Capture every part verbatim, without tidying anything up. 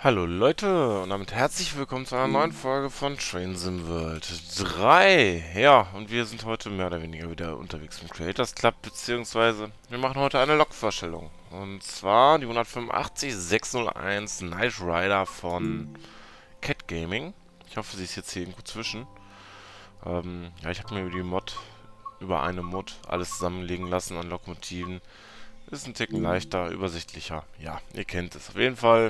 Hallo Leute und damit herzlich willkommen zu einer neuen Folge von Train Sim World drei. Ja, und wir sind heute mehr oder weniger wieder unterwegs im Creators Club, beziehungsweise wir machen heute eine Lokvorstellung. Und zwar die hundertfünfundachtzig sechshunderteins Knight Rider von Cat Gaming. Ich hoffe, sie ist jetzt hier irgendwo zwischen. Ähm, ja, ich habe mir über die Mod, über eine Mod alles zusammenlegen lassen an Lokomotiven. Ist ein Ticken leichter, übersichtlicher. Ja, ihr kennt es. Auf jeden Fall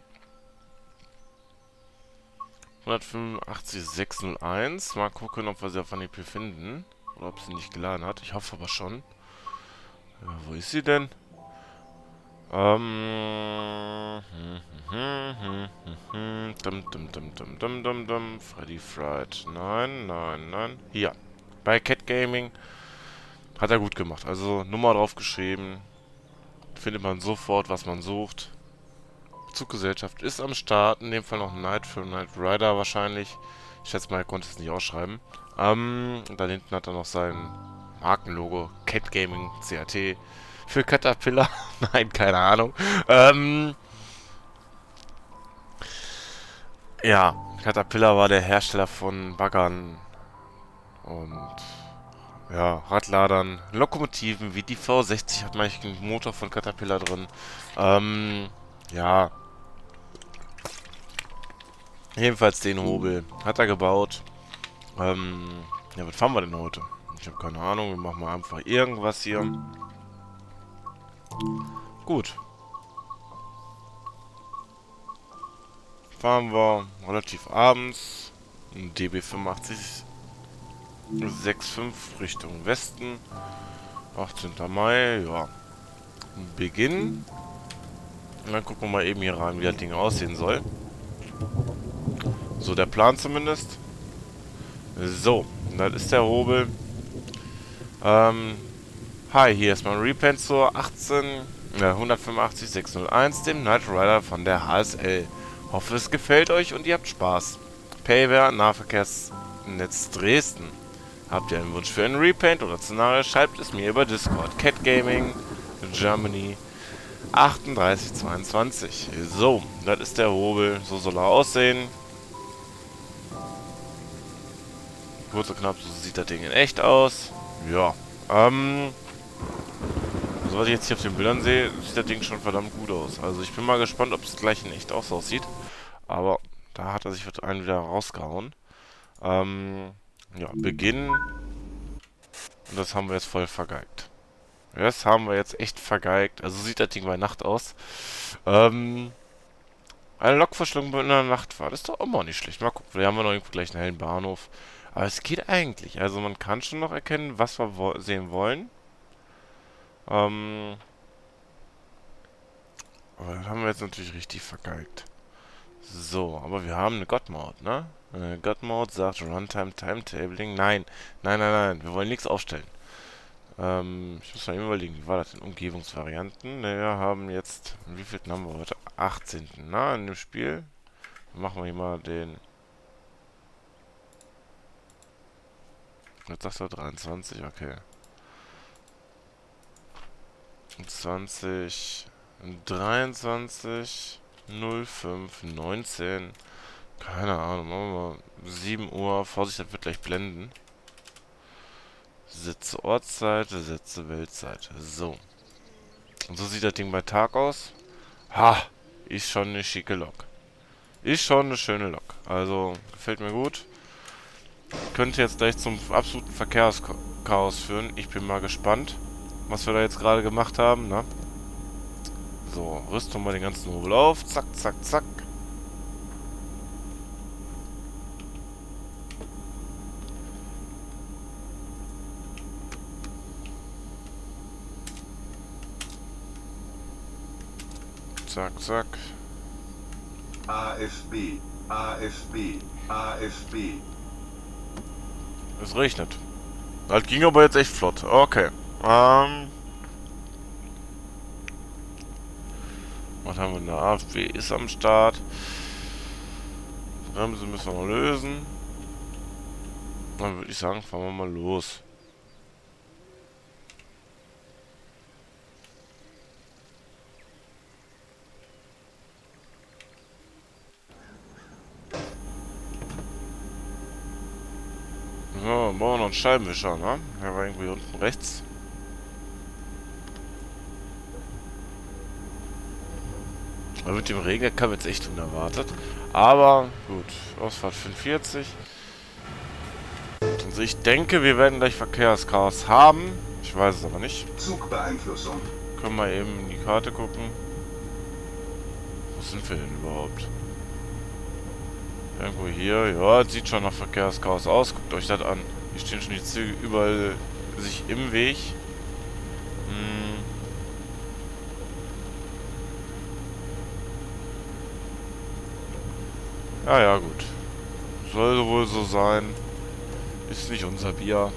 hundertfünfundachtzig sechshunderteins. Mal gucken, ob wir sie auf Anhieb finden. Oder ob sie nicht geladen hat. Ich hoffe aber schon. Ja, wo ist sie denn? Ähm. Dum, dum, dum, dum, dum, dum, dum. Freddy Fried. Nein, nein, nein. Hier. Bei Cat Gaming. Hat er gut gemacht. Also Nummer drauf geschrieben. Findet man sofort, was man sucht. Zuggesellschaft ist am Start. In dem Fall noch Knight für Knight Rider wahrscheinlich. Ich schätze mal, er konnte es nicht ausschreiben. Ähm, und da hinten hat er noch sein Markenlogo. Cat Gaming, C A T. Für Caterpillar. Nein, keine Ahnung. Ähm, ja, Caterpillar war der Hersteller von Baggern und ja, Radladern, Lokomotiven wie die V sechzig hat manchmal einen Motor von Caterpillar drin. Ähm, ja, jedenfalls den Hobel hat er gebaut. Ähm, ja, was fahren wir denn heute? Ich habe keine Ahnung, wir machen mal einfach irgendwas hier. Gut. Fahren wir relativ abends. D B fünfundachtzig fünfundsechzig Richtung Westen. achtzehnter Mai, ja. Beginn. Und dann gucken wir mal eben hier rein, wie das Ding aussehen soll. So der Plan zumindest. So, das ist der Hobel. Ähm, hi, hier ist mein Repaint zur achtzehn, äh, hundertfünfundachtzig sechshunderteins, dem Knight Rider von der H S L. Hoffe, es gefällt euch und ihr habt Spaß. Payware, Nahverkehrsnetz Dresden. Habt ihr einen Wunsch für einen Repaint oder Szenario, schreibt es mir über Discord. Cat Gaming, Germany, achtunddreißig zweiundzwanzig. So, das ist der Hobel. So soll er aussehen. Kurz und knapp, so sieht das Ding in echt aus. Ja, ähm... also was ich jetzt hier auf den Bildern sehe, sieht das Ding schon verdammt gut aus. Also ich bin mal gespannt, ob es gleich in echt auch so aussieht. Aber da hat er sich einen wieder rausgehauen. Ähm, ja, Beginn. Und das haben wir jetzt voll vergeigt. Das haben wir jetzt echt vergeigt. Also sieht das Ding bei Nacht aus. Ähm, eine Lokverschlung in der Nachtfahrt. Ist doch auch mal nicht schlecht. Mal gucken, wir haben wir noch irgendwo gleich einen hellen Bahnhof. Aber es geht eigentlich. Also man kann schon noch erkennen, was wir wo sehen wollen. Ähm, aber das haben wir jetzt natürlich richtig vergeigt. So, aber wir haben eine God-Mode, ne? Äh, God-Mode sagt Runtime Timetabling. Nein, nein, nein, nein. Wir wollen nichts aufstellen. Ähm, ich muss mal eben überlegen, wie war das in Umgebungsvarianten? Ne, wir haben jetzt, wie viel haben wir heute? achtzehnten. Na, in dem Spiel. Machen wir hier mal den. Jetzt sagt er dreiundzwanzig, okay. zwanzig, dreiundzwanzig, null fünf, neunzehn. Keine Ahnung, machen wir mal sieben Uhr. Vorsicht, das wird gleich blenden. Setze Ortsseite, setze Weltseite. So. Und so sieht das Ding bei Tag aus. Ha! Ist schon eine schicke Lok. Ist schon eine schöne Lok. Also, gefällt mir gut. Könnte jetzt gleich zum absoluten Verkehrschaos führen. Ich bin mal gespannt, was wir da jetzt gerade gemacht haben, ne? So, rüsten wir den ganzen Hobel auf. Zack, zack, zack. Zack, zack. A F B, A F B, A F B. Es regnet. Das ging aber jetzt echt flott. Okay. Ähm. Was haben wir denn da? A F B ist am Start. Bremse müssen wir noch lösen. Dann würde ich sagen, fahren wir mal los. dann brauchen wir noch einen Scheibenwischer, ne? Der war irgendwie unten rechts. Aber mit dem Regen kam jetzt echt unerwartet. Aber gut, Ausfahrt fünfundvierzig. Also ich denke, wir werden gleich Verkehrschaos haben. Ich weiß es aber nicht. Zugbeeinflussung. Können wir eben in die Karte gucken. Wo sind wir denn überhaupt? Irgendwo hier. Ja, sieht schon nach Verkehrschaos aus. Guckt euch das an. Hier stehen schon die Züge überall sich im Weg. Hm. Ja, ja, gut. Soll wohl so sein. Ist nicht unser Bier.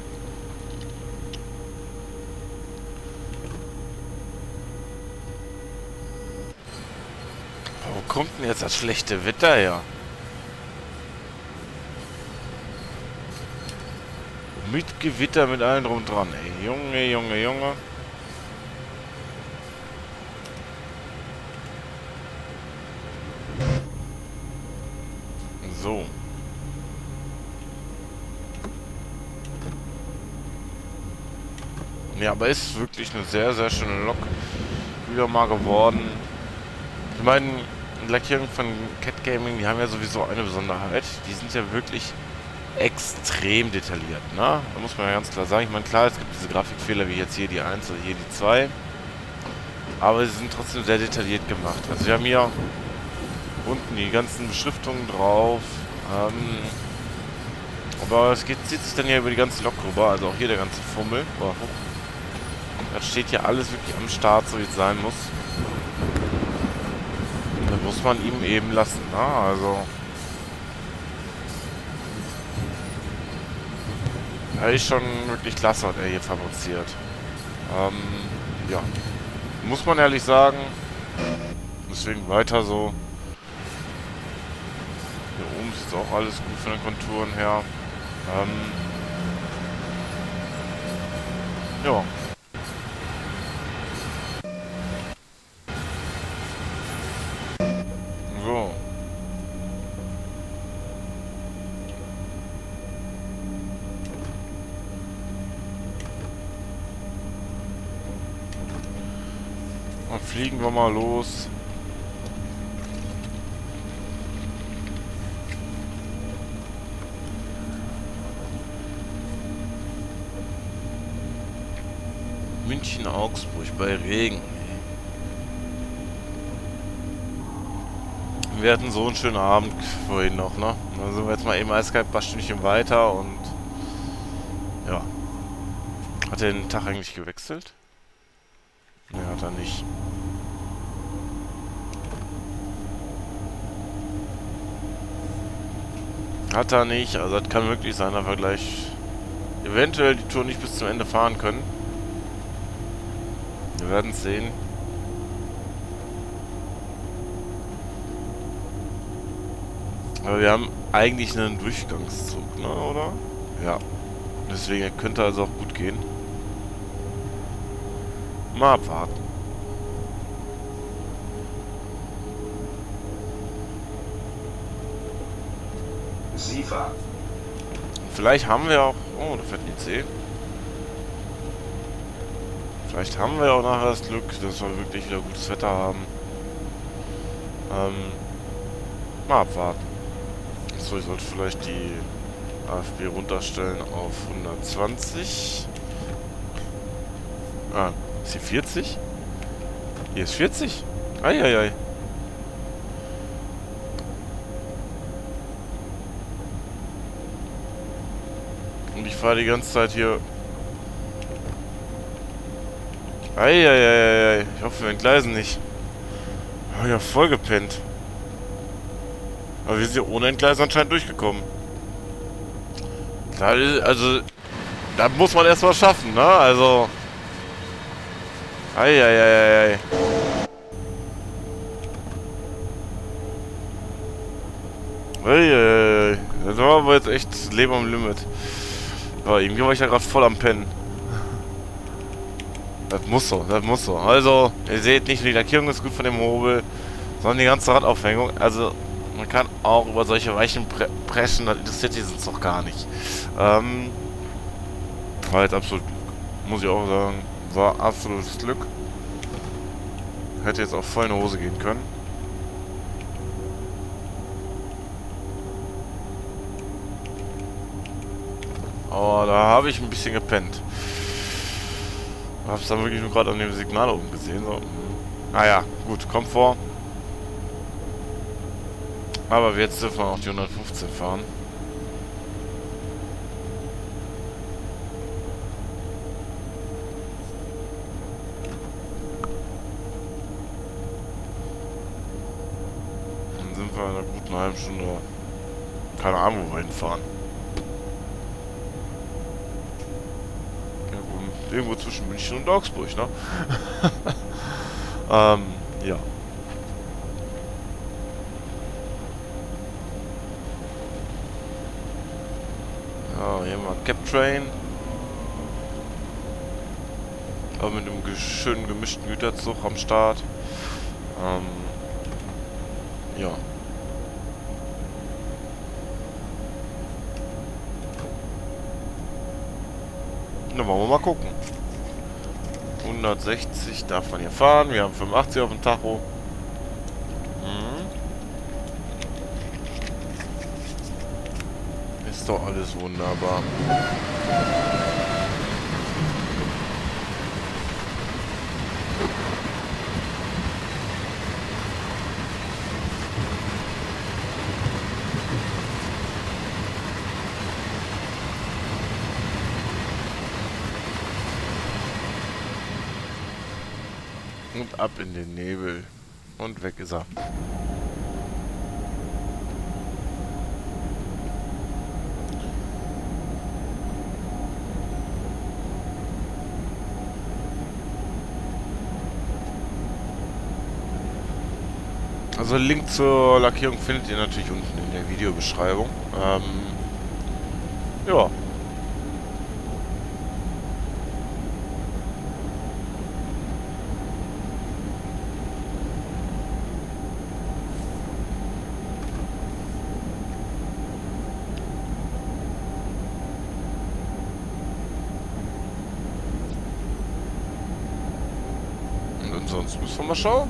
Wo kommt denn jetzt das schlechte Wetter her? Mit Gewitter, mit allen drum dran, ey. Junge, Junge, Junge. So. Ja, aber ist wirklich eine sehr, sehr schöne Lok wieder mal geworden. Ich meine, Lackierung von Cat Gaming, die haben ja sowieso eine Besonderheit. Die sind ja wirklich extrem detailliert, ne? Da muss man ja ganz klar sagen. Ich meine, klar, es gibt diese Grafikfehler wie jetzt hier die eins oder hier die zwei. Aber sie sind trotzdem sehr detailliert gemacht. Also wir haben hier unten die ganzen Beschriftungen drauf. Ähm, aber es geht, zieht sich dann ja über die ganze Lok rüber. Also auch hier der ganze Fummel. Oh, das steht hier alles wirklich am Start, so wie es sein muss. Und da muss man ihm eben lassen, ne? Also ja, ist schon wirklich klasse, was er hier fabriziert. Ähm, ja. Muss man ehrlich sagen. Deswegen weiter so. Hier oben sieht es auch alles gut von den Konturen her. Ähm, ja. So. Dann fliegen wir mal los. München-Augsburg bei Regen. Wir hatten so einen schönen Abend vorhin noch, ne? Dann sind wir jetzt mal eben eiskalt ein paar Stündchen weiter und ja. Hat er den Tag eigentlich gewechselt? Ne, hat er nicht. Hat er nicht, also das kann wirklich sein, dass wir gleich eventuell die Tour nicht bis zum Ende fahren können. Wir werden es sehen. Aber wir haben eigentlich einen Durchgangszug, ne, oder? Ja. Deswegen könnte also auch gut gehen. Mal abwarten. SIFA. Vielleicht haben wir auch... Oh, da fährt ein I C. Vielleicht haben wir auch nachher das Glück, dass wir wirklich wieder gutes Wetter haben. Ähm, mal abwarten. So, ich sollte vielleicht die A F B runterstellen auf hundertzwanzig. Ah, ist hier vierzig? Hier ist vierzig? Eieiei. Und ich fahre die ganze Zeit hier... Eieiei. Ich hoffe, wir entgleisen nicht. Oh ja, voll gepennt. Aber wir sind hier ohne Entgleisen anscheinend durchgekommen. Klar, also... Da muss man erstmal schaffen, ne? Also... Eieiei. Eieiei. Das war aber jetzt echt Leben am Limit. Aber irgendwie war ich ja gerade voll am Pennen. Das muss so, das muss so. Also, ihr seht, nicht nur die Lackierung ist gut von dem Hobel, sondern die ganze Radaufhängung. Also, Man kann auch über solche Weichen pre preschen, das interessiert die sonst doch gar nicht. Ähm, war jetzt absolut, muss ich auch sagen, war absolutes Glück. Hätte jetzt auch voll in die Hose gehen können. Aber da habe ich ein bisschen gepennt. Hab's dann wirklich nur gerade an dem Signal oben gesehen. So. Naja, gut, kommt vor. Aber jetzt dürfen wir auch die hundertfünfzehn fahren. Dann sind wir in einer guten halben Stunde. Keine Ahnung, wo wir hinfahren. Irgendwo, irgendwo zwischen München und Augsburg, ne? ähm, ja. Ja, hier mal Cap Train. Aber mit einem schönen gemischten Güterzug am Start. Ähm, ja. Dann wollen wir mal gucken. hundertsechzig darf man hier fahren. Wir haben fünfundachtzig auf dem Tacho. Mhm. Ist doch alles wunderbar. Und ab in den Nebel. Und weg ist er. Also Link zur Lackierung findet ihr natürlich unten in der Videobeschreibung. Ähm, ja. Und sonst müssen wir mal schauen.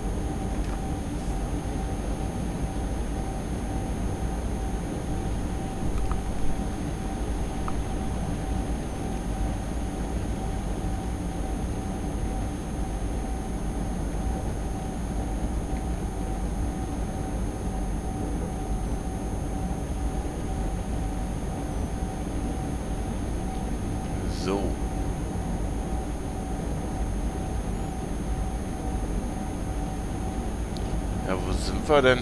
So. Ja, wo sind wir denn?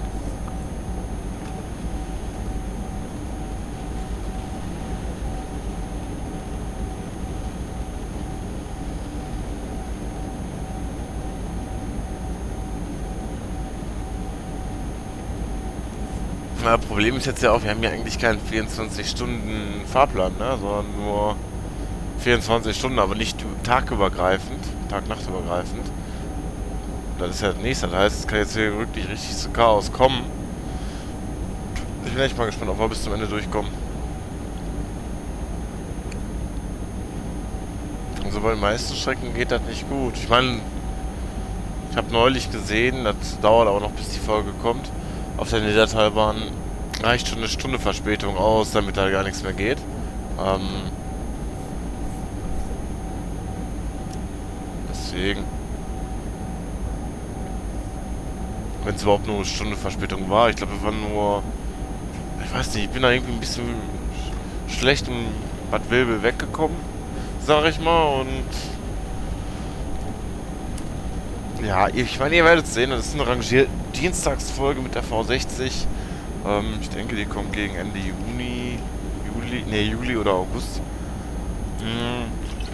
Na, Problem ist jetzt ja auch, wir haben ja eigentlich keinen vierundzwanzig Stunden Fahrplan, ne? Sondern nur vierundzwanzig Stunden, aber nicht tagübergreifend, Tag-Nacht-übergreifend. Das ist ja das nächste. Das heißt, es kann jetzt hier wirklich richtig zu Chaos kommen. Ich bin echt mal gespannt, ob wir bis zum Ende durchkommen. Also bei den meisten Strecken geht das nicht gut. Ich meine, ich habe neulich gesehen, das dauert aber noch, bis die Folge kommt. Auf der Niedertalbahn reicht schon eine Stunde Verspätung aus, damit da gar nichts mehr geht. Ähm, deswegen. Wenn es überhaupt nur eine Stunde Verspätung war. Ich glaube, wir waren nur... Ich weiß nicht, ich bin da irgendwie ein bisschen schlecht in Bad Vilbel weggekommen, sag ich mal, und... Ja, ich meine, ihr werdet sehen, das ist eine Rangier-Dienstagsfolge mit der V sechzig. Ähm, ich denke, die kommt gegen Ende Juni, Juli, ne, Juli oder August. Hm.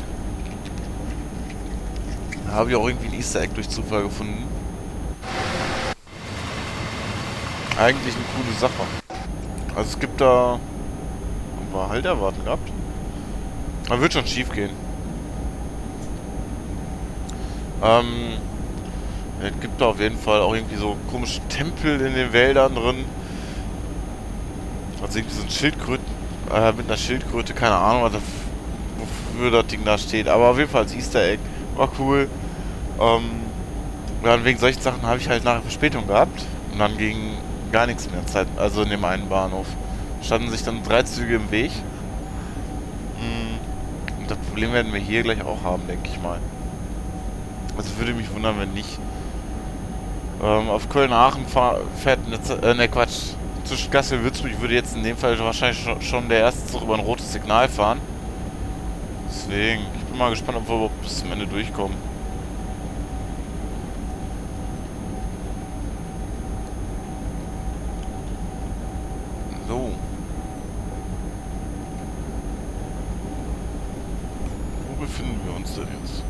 Da habe ich auch irgendwie ein Easter Egg durch Zufall gefunden. Eigentlich eine coole Sache. Also es gibt da... Haben wir halt erwarten gehabt. Man wird schon schief gehen. Ähm... Es gibt da auf jeden Fall auch irgendwie so komische Tempel in den Wäldern drin. Also irgendwie so ein Schildkröten, äh, mit einer Schildkröte, keine Ahnung, was das, wofür das Ding da steht. Aber auf jeden Fall als Easter Egg. War cool. Ähm, ja, und wegen solchen Sachen habe ich halt nachher Verspätung gehabt. Und dann ging gar nichts mehr Zeit, also in dem einen Bahnhof. Standen sich dann drei Züge im Weg. Und das Problem werden wir hier gleich auch haben, denke ich mal. Also würde mich wundern, wenn nicht. Ähm, auf Köln-Aachen fährt eine, äh, ne Quatsch, zwischen Kassel und Würzburg würde jetzt in dem Fall wahrscheinlich schon der erste Zug über ein rotes Signal fahren. Deswegen, ich bin mal gespannt, ob wir überhaupt bis zum Ende durchkommen. So. Wo befinden wir uns denn jetzt?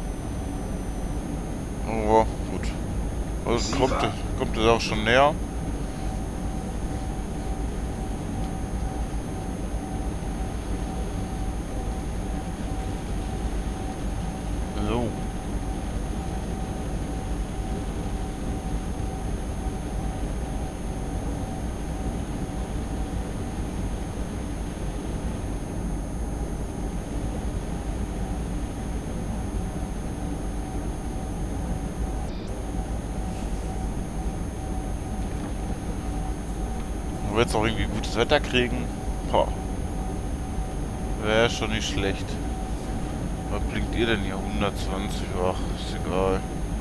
Oh, gut. Also kommt, kommt es auch schon näher. So. Wenn wir jetzt auch irgendwie gutes Wetter kriegen, wäre schon nicht schlecht. Was blinkt ihr denn hier? hundertzwanzig, ach, ist egal.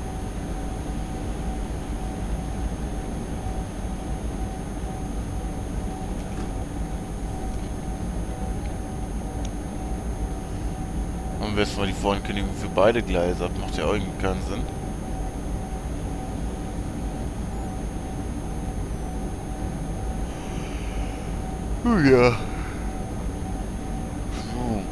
Haben wir jetzt mal die Vorankündigung für beide Gleise, das macht ja irgendwie keinen Sinn. Oh ja. So.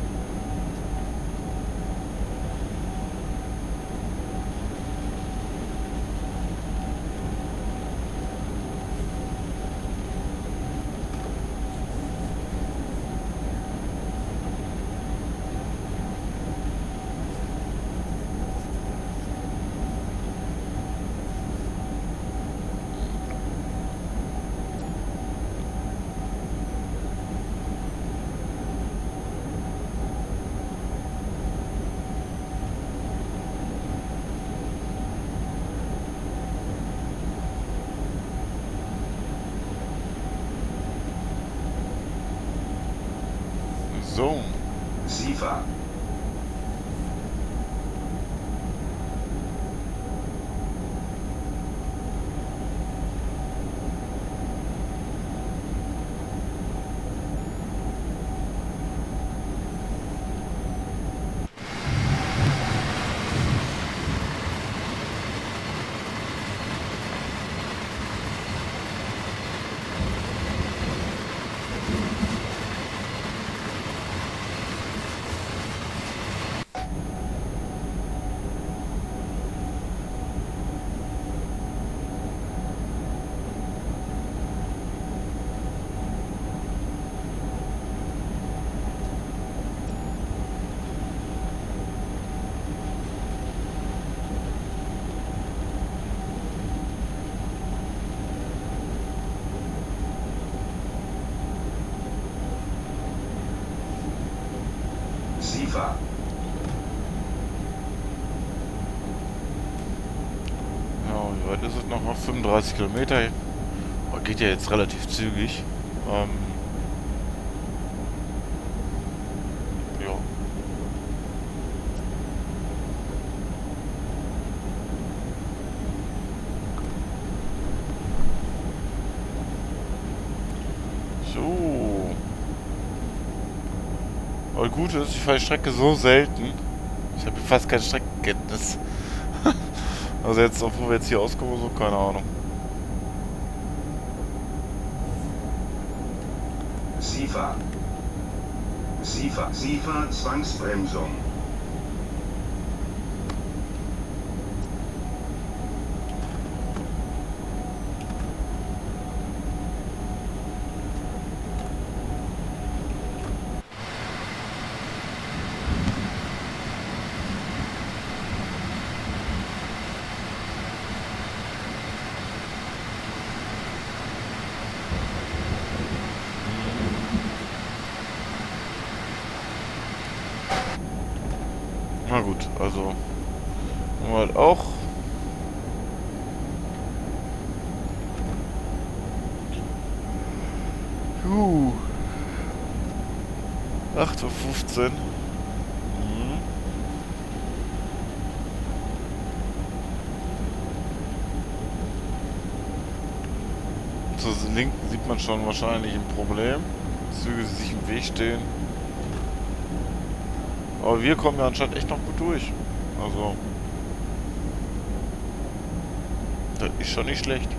So. SIFA. SIFA. Ja, wie weit ist es noch? Noch fünfunddreißig Kilometer. Oh, geht ja jetzt relativ zügig. Ähm, ja. So. Aber gut ist, ich fahre die Strecke so selten. Ich habe fast keine Streckenkenntnis. Also jetzt, obwohl wir jetzt hier auskommen, so, keine Ahnung. SIFA. SIFA. SIFA Zwangsbremsung. gut. Also, haben wir halt auch. Juhu. acht Uhr fünfzehn. Mhm. Zur Linken sieht man schon wahrscheinlich ein Problem. Züge, die sich im Weg stehen. Aber wir kommen ja anscheinend echt noch gut durch. Also, das ist schon nicht schlecht.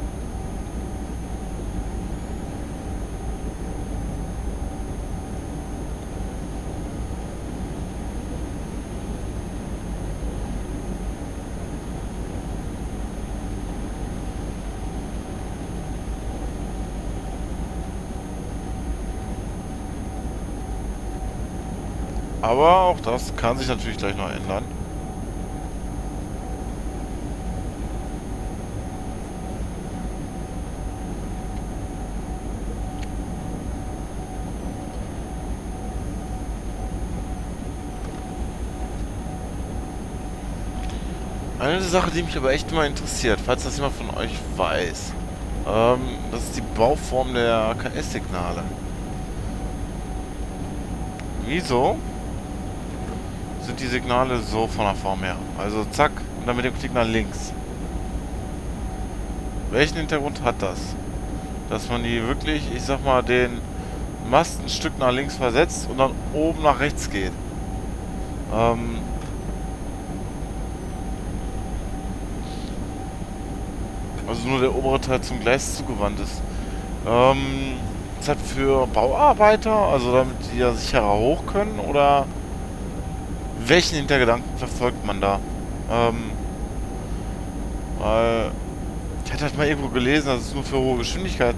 Aber auch das kann sich natürlich gleich noch ändern. Eine Sache, die mich aber echt mal interessiert, falls das jemand von euch weiß, ähm, das ist die Bauform der A K S-Signale. Wieso sind die Signale so von der Form her? Also zack, und dann mit dem Klick nach links. Welchen Hintergrund hat das? Dass man die wirklich, ich sag mal, den Mast ein Stück nach links versetzt und dann oben nach rechts geht. Ähm... Also nur der obere Teil zum Gleis zugewandt ist. Ähm, ist das für Bauarbeiter, also damit die ja sicherer hoch können, oder welchen Hintergedanken verfolgt man da? Ähm, weil ich hatte halt mal irgendwo gelesen, dass es nur für hohe Geschwindigkeiten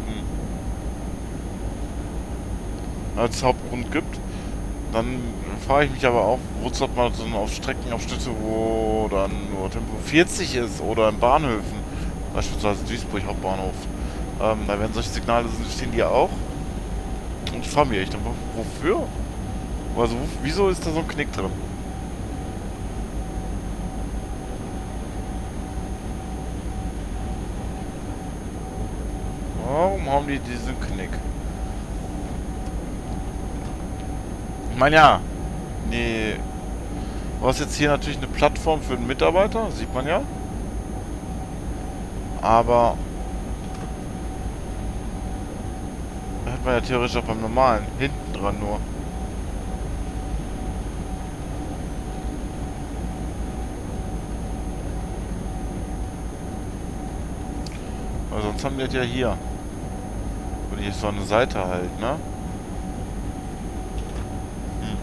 als Hauptgrund gibt. Dann frage ich mich aber auch, wozu hat man so auf Streckenabschnitte, wo dann nur Tempo vierzig ist oder in Bahnhöfen? Beispielsweise Duisburg Hauptbahnhof. Ähm, da werden solche Signale stehen die ja auch. Und ich frage mich echt, wofür? Also, wieso ist da so ein Knick drin? Warum haben die diesen Knick? Ich meine, ja. Nee. Du hast jetzt hier natürlich eine Plattform für einen Mitarbeiter, sieht man ja. Aber hat man ja theoretisch auch beim normalen. Hinten dran nur. Aber sonst haben wir das ja hier. Und hier ist so eine Seite halt, ne? Hm.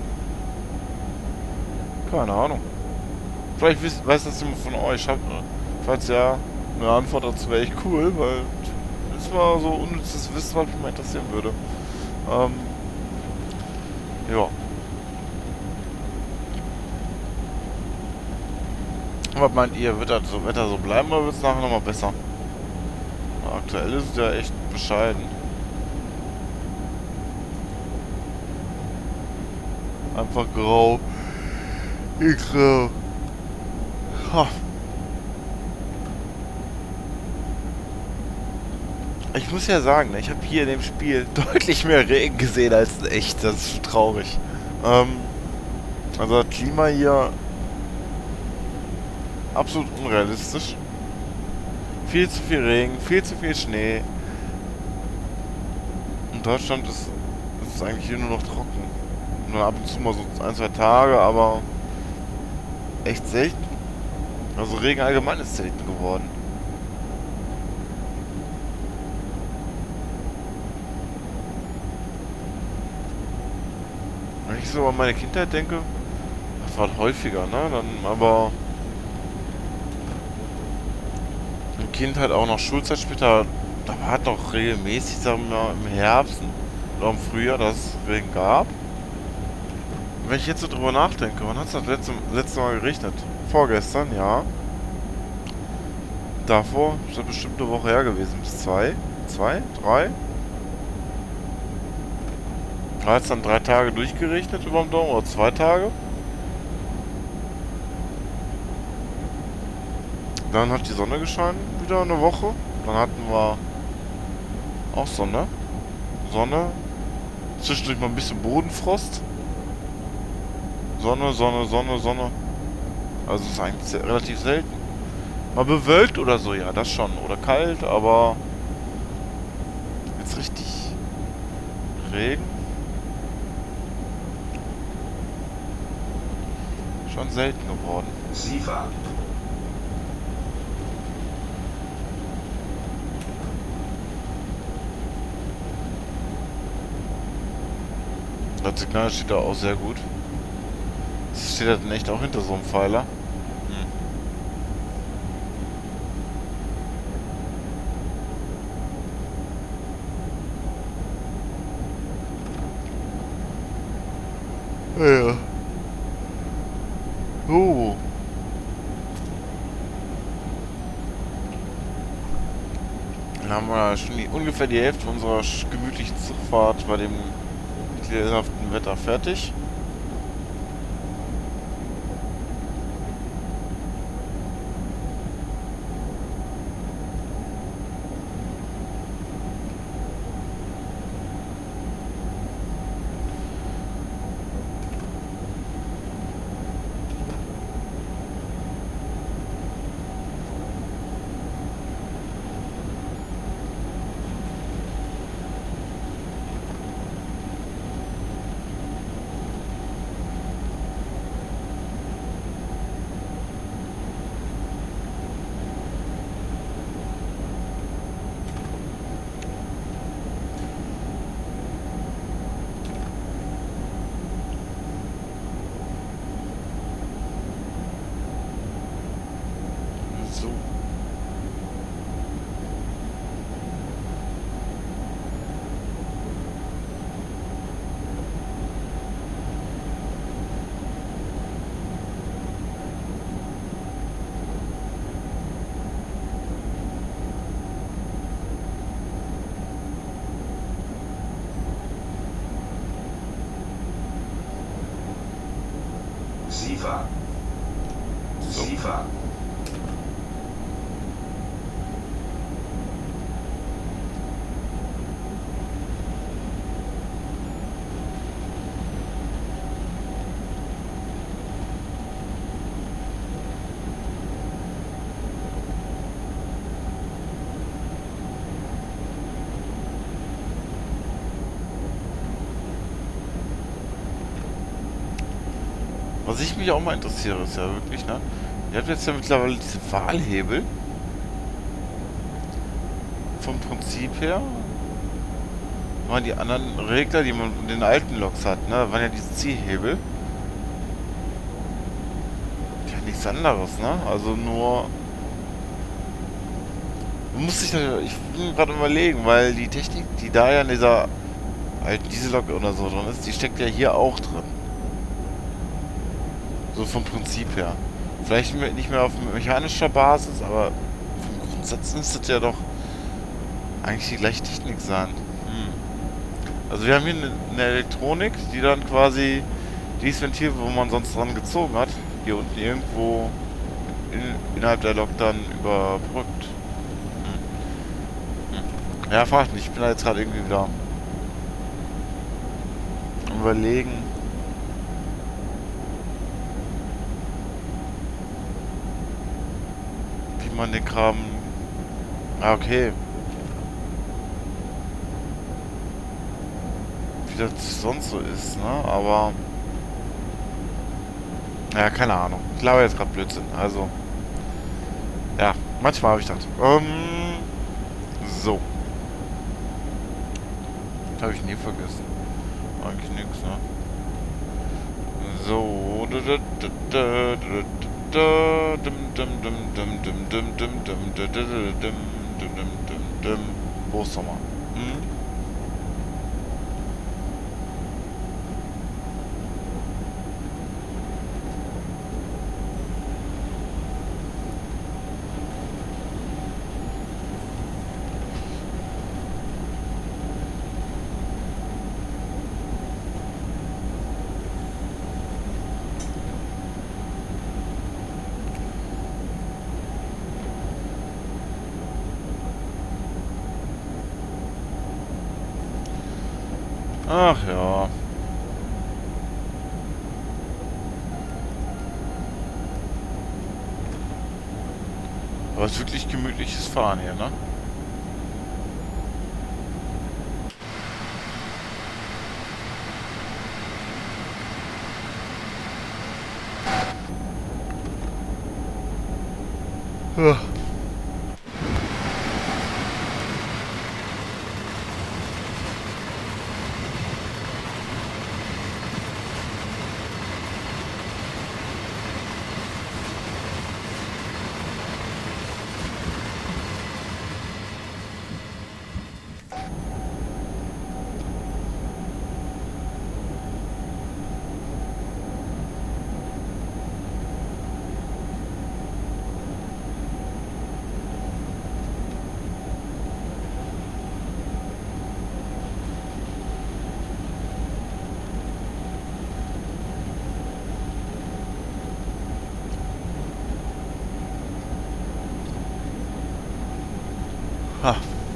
Keine Ahnung. Vielleicht weiß, weiß das jemand von euch. Habt, falls ja, eine Antwort dazu wäre echt cool, weil das war so unnützes Wissen, was mich mal interessieren würde. Ähm, ja. Was meint ihr, wird das so Wetter so bleiben oder wird es nachher nochmal besser? Aktuell ist es ja echt bescheiden. Einfach grau. Grau. Ha. Ich muss ja sagen, ich habe hier in dem Spiel deutlich mehr Regen gesehen als in echt. Das ist schon traurig. Ähm, also das Klima hier absolut unrealistisch. Viel zu viel Regen, viel zu viel Schnee. In Deutschland ist, ist es eigentlich hier nur noch trocken. Nur ab und zu mal so ein, zwei Tage, aber echt selten. Also Regen allgemein ist selten geworden. Wenn ich so an meine Kindheit denke, das war häufiger, ne? Dann aber in Kindheit auch noch Schulzeit später, da war es doch regelmäßig, sagen wir mal, im Herbst oder im Frühjahr, dass es Regen gab. Und wenn ich jetzt so drüber nachdenke, wann hat es das letzte, letzte Mal geregnet? Vorgestern, ja. Davor ist das bestimmt eine Woche her gewesen, bis zwei, zwei, drei. Da hat es dann drei Tage durchgeregnet über dem Daumen, oder zwei Tage. Dann hat die Sonne gescheint, wieder eine Woche. Dann hatten wir auch Sonne. Sonne. Zwischendurch mal ein bisschen Bodenfrost. Sonne, Sonne, Sonne, Sonne. Also es ist eigentlich sehr, relativ selten. Mal bewölkt oder so, ja, das schon. Oder kalt, aber jetzt richtig Regen. Schon selten geworden. Sifa. Das Signal steht da auch sehr gut. Das steht da dann echt auch hinter so einem Pfeiler. Hm. Ja. Oh. Dann haben wir schon die, ungefähr die Hälfte unserer gemütlichen Zugfahrt bei dem ekelhaften Wetter fertig. So. Sifa. So. Sifa. Was ich mich auch mal interessiere, ist ja wirklich, ne? Ihr habt jetzt ja mittlerweile diese Wahlhebel. Vom Prinzip her. Waren die anderen Regler, die man in den alten Loks hat, ne? Da waren ja diese Ziehhebel. Ja, nichts anderes, ne? Also nur... Man muss sich da... Ich bin gerade überlegen, weil die Technik, die da ja in dieser alten Diesellok oder so drin ist, die steckt ja hier auch drin. So vom Prinzip her. Vielleicht nicht mehr auf mechanischer Basis, aber vom Grundsatz müsste das ja doch eigentlich die gleiche Technik sein. Hm. Also wir haben hier eine, eine Elektronik, die dann quasi dieses Ventil, wo man sonst dran gezogen hat, hier unten irgendwo in, innerhalb der Lok dann überbrückt. Hm. Hm. Ja, fragt nicht. Ich bin da jetzt gerade irgendwie wieder am Überlegen. Man den Kram... Ah, okay. Wie das sonst so ist, ne? Aber... Ja, keine Ahnung. Ich glaube jetzt gerade Blödsinn. Also... Ja, manchmal habe ich das. Ähm... So. Das habe ich nie vergessen. Eigentlich nichts, ne? So... Wo ist nochmal? Hm? Ach ja. Aber es ist wirklich gemütliches Fahren hier, ne? Ja. Ha.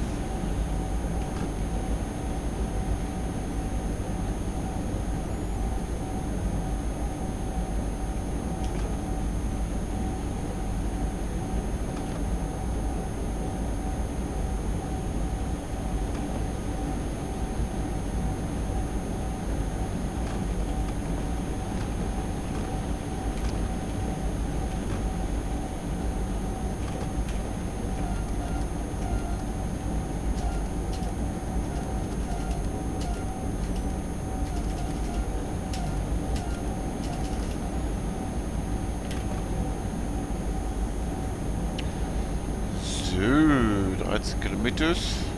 So, dreizehn Kilometer.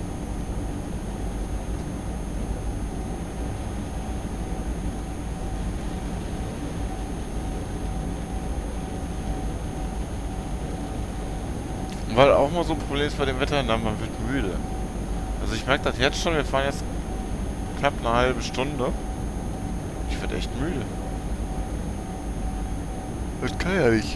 Weil auch mal so ein Problem ist bei dem Wetter, na, man wird müde. Also ich merke das jetzt schon, wir fahren jetzt knapp eine halbe Stunde. Ich werde echt müde. Das kann ja nicht.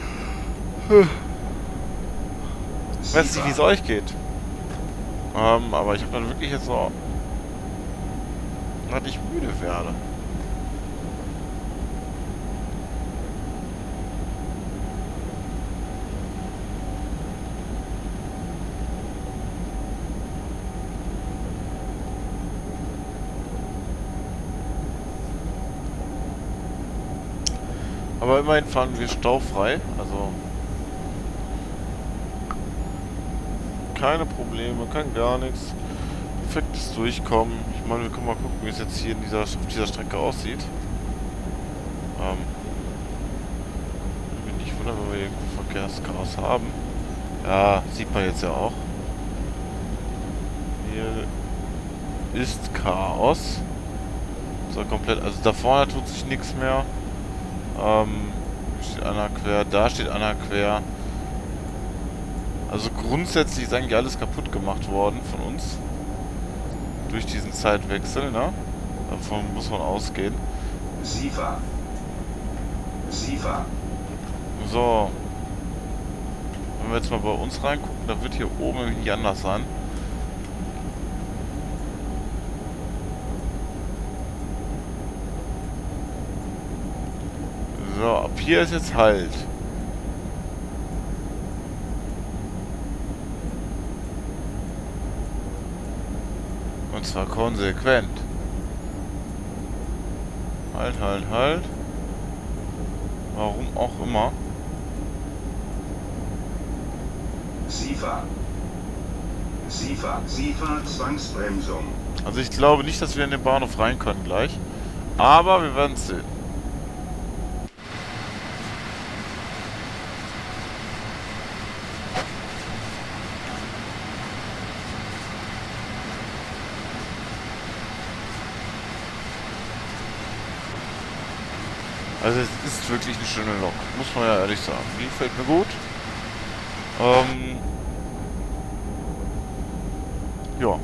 Ich weiß nicht, wie es euch geht. Ähm, aber ich habe dann wirklich jetzt so, dass ich müde werde. Aber immerhin fahren wir staufrei, also keine Probleme, kein gar nichts. Perfektes Durchkommen. Ich meine, wir können mal gucken, wie es jetzt hier in dieser, auf dieser Strecke aussieht. Ähm, ich bin nicht wundern, wenn wir irgendwo Verkehrschaos haben. Ja, sieht man jetzt ja auch. Hier ist Chaos. So komplett, also da vorne tut sich nichts mehr. Ähm, steht einer quer, da steht einer quer. Also grundsätzlich ist eigentlich alles kaputt gemacht worden von uns. Durch diesen Zeitwechsel, ne? Davon muss man ausgehen. Sifa. Sifa. So. Wenn wir jetzt mal bei uns reingucken, da wird hier oben irgendwie anders sein. So, ab hier ist jetzt Halt. Und zwar konsequent. Halt, halt, halt. Warum auch immer. Sifa. Sifa. Sifa Zwangsbremsung. Also ich glaube nicht, dass wir in den Bahnhof rein können gleich. Aber wir werden es sehen. Also es ist wirklich eine schöne Lok, muss man ja ehrlich sagen. Die gefällt mir gut. Ähm, ja.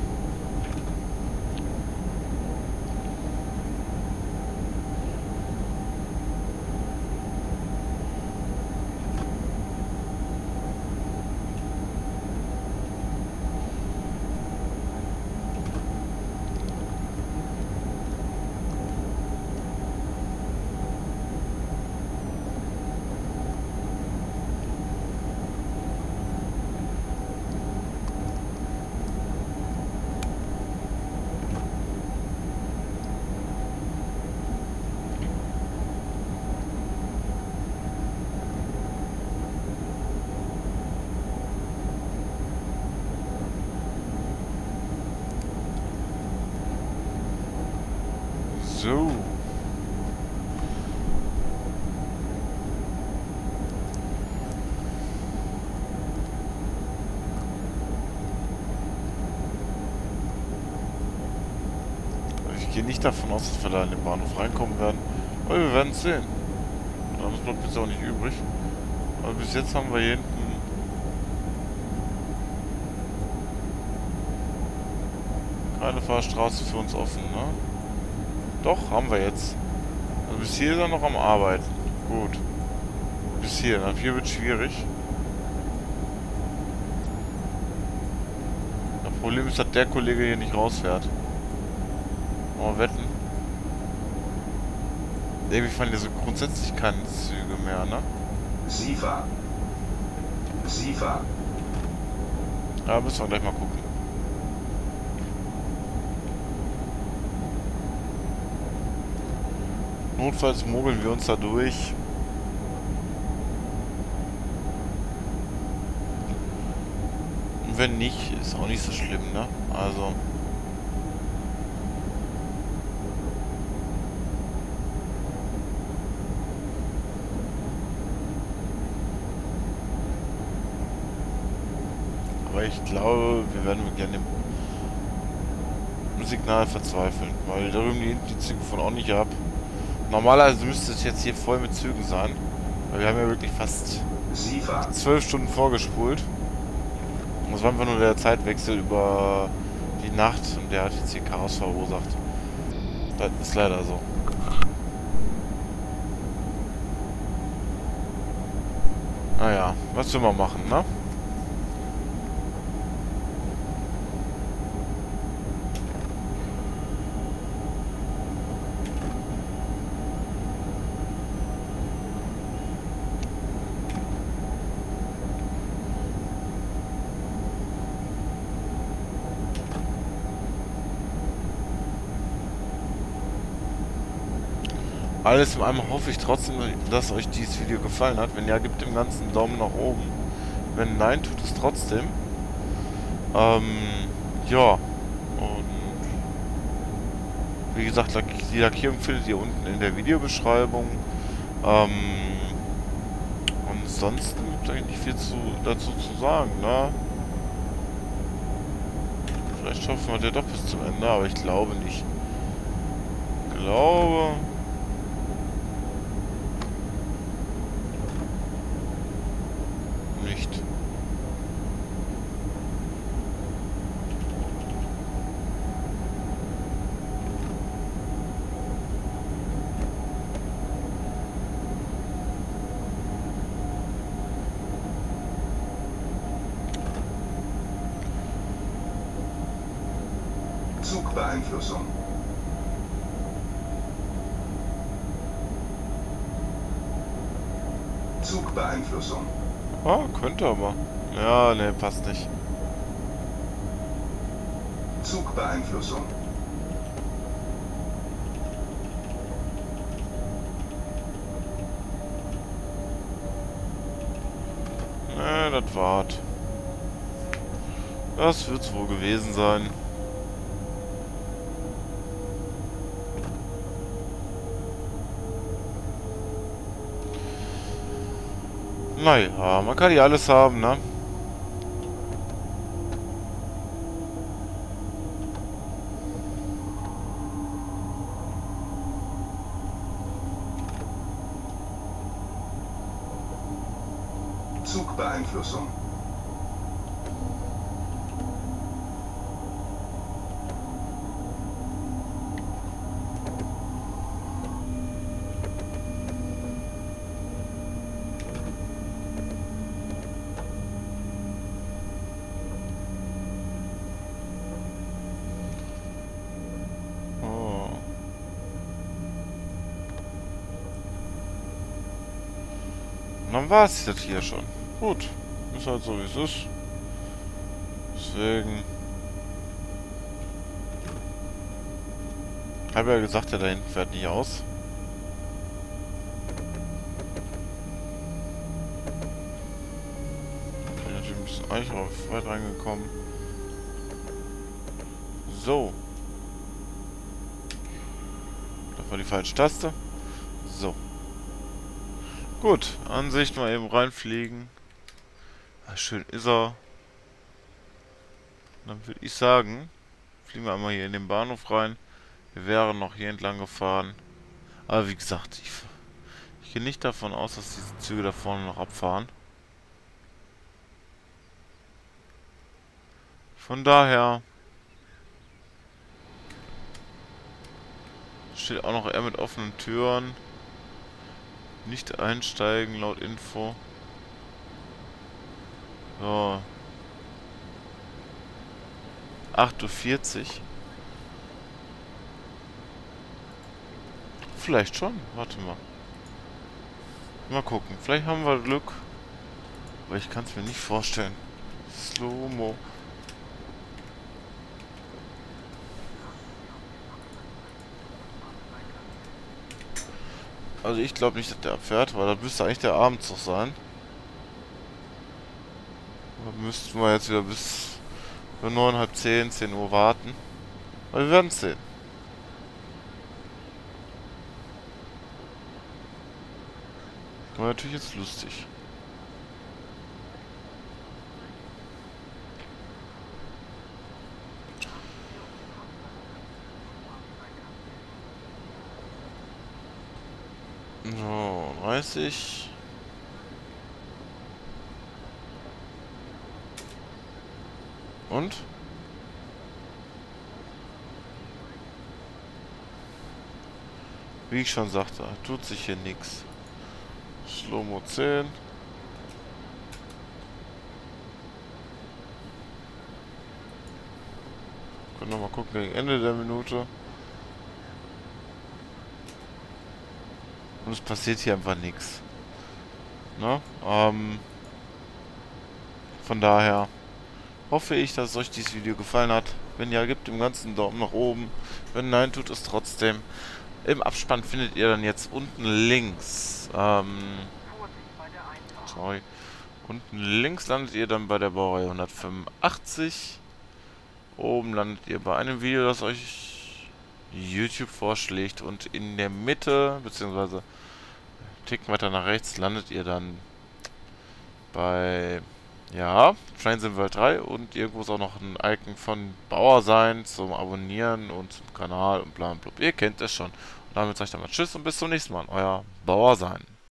So. Ich gehe nicht davon aus, dass wir da in den Bahnhof reinkommen werden. Aber wir werden es sehen. Das bleibt jetzt auch nicht übrig. Aber bis jetzt haben wir hier hinten keine Fahrstraße für uns offen, ne? Doch, haben wir jetzt. Also bis hier ist er noch am Arbeiten. Gut. Bis hier. Ab hier wird schwierig. Das Problem ist, dass der Kollege hier nicht rausfährt. Mal wetten. Irgendwie fahren hier so grundsätzlich keine Züge mehr, ne? Sifa. Sifa. Ja, müssen wir gleich mal gucken. Notfalls mogeln wir uns da durch. Und wenn nicht, ist auch nicht so schlimm, ne? Also. Aber ich glaube, wir werden gerne im Signal verzweifeln, weil da drüben die, die Züge von auch nicht ab. Normalerweise müsste es jetzt hier voll mit Zügen sein, weil wir haben ja wirklich fast zwölf Stunden vorgespult. Und das war einfach nur der Zeitwechsel über die Nacht und der hat jetzt hier Chaos verursacht. Das ist leider so. Naja, was will man machen, ne? Alles in allem hoffe ich trotzdem, dass euch dieses Video gefallen hat. Wenn ja, gebt dem Ganzen einen Daumen nach oben. Wenn nein, tut es trotzdem. Ähm, ja. Und wie gesagt, die Lackierung findet ihr unten in der Videobeschreibung. Ähm, ansonsten gibt es eigentlich nicht viel zu, dazu zu sagen, ne? Vielleicht schaffen wir das doch bis zum Ende, aber ich glaube nicht. Ich glaube... nicht. Zugbeeinflussung. Zugbeeinflussung. Ah, könnte aber. Ja, ne, passt nicht. Zugbeeinflussung. Ne, das war's. Das wird's wohl gewesen sein. Naja, man kann ja alles haben, ne? Zugbeeinflussung. Dann war es jetzt hier schon. Gut. Ist halt so, wie es ist. Deswegen... Ich habe ja gesagt, der da hinten fährt nicht aus. Ich bin natürlich ein bisschen eigentlich weit reingekommen. So. war die falsche Taste. So. Gut, Ansicht mal eben reinfliegen. Ah, schön ist er. Dann würde ich sagen, fliegen wir einmal hier in den Bahnhof rein. Wir wären noch hier entlang gefahren. Aber wie gesagt, ich, ich gehe nicht davon aus, dass diese Züge da vorne noch abfahren. Von daher steht auch noch er mit offenen Türen. Nicht einsteigen laut Info. So. acht Uhr vierzig. Vielleicht schon. Warte mal. Mal gucken. Vielleicht haben wir Glück. Aber ich kann es mir nicht vorstellen. Slow-Mo. Also ich glaube nicht, dass der abfährt, weil da müsste eigentlich der Abendzug sein. Da müssten wir jetzt wieder bis neun, halb zehn, zehn Uhr warten. Aber wir werden es sehen. War natürlich jetzt lustig. So, dreißig. Und? Wie ich schon sagte, tut sich hier nichts. Slow-Mo zehn. Können wir mal gucken gegen Ende der Minute. Und es passiert hier einfach nichts. Ne? Ähm, von daher hoffe ich, dass euch dieses Video gefallen hat. Wenn ja, gebt dem Ganzen einen Daumen nach oben. Wenn nein, tut es trotzdem. Im Abspann findet ihr dann jetzt unten links, ähm, sorry, unten links landet ihr dann bei der Baureihe hundertfünfundachtzig. Oben landet ihr bei einem Video, das euch YouTube vorschlägt, und in der Mitte, beziehungsweise einen Tick weiter nach rechts, landet ihr dann bei, ja, Trains in World drei, und irgendwo ist auch noch ein Icon von Bauer sein zum Abonnieren und zum Kanal und bla bla. Ihr kennt es schon. Und damit sage ich dann mal Tschüss und bis zum nächsten Mal. Euer Bauer sein.